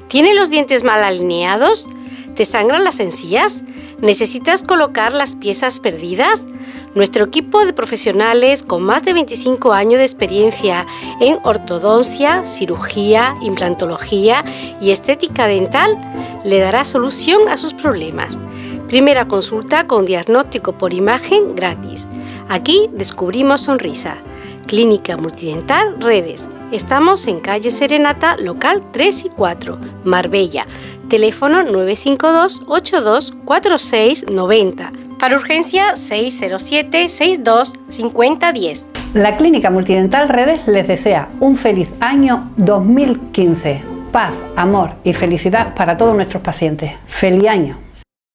¿Tienes los dientes mal alineados? ¿Te sangran las encías? ¿Necesitas colocar las piezas perdidas? Nuestro equipo de profesionales con más de 25 años de experiencia en ortodoncia, cirugía, implantología y estética dental le dará solución a sus problemas. Primera consulta con diagnóstico por imagen gratis. Aquí descubrimos sonrisa. Clínica Multidental Redes. Estamos en calle Serenata, local 3 y 4, Marbella. Teléfono 952-824690. Para urgencia 607-62-5010. La Clínica Multidental Redes les desea un feliz año 2015. Paz, amor y felicidad para todos nuestros pacientes. ¡Feliz año!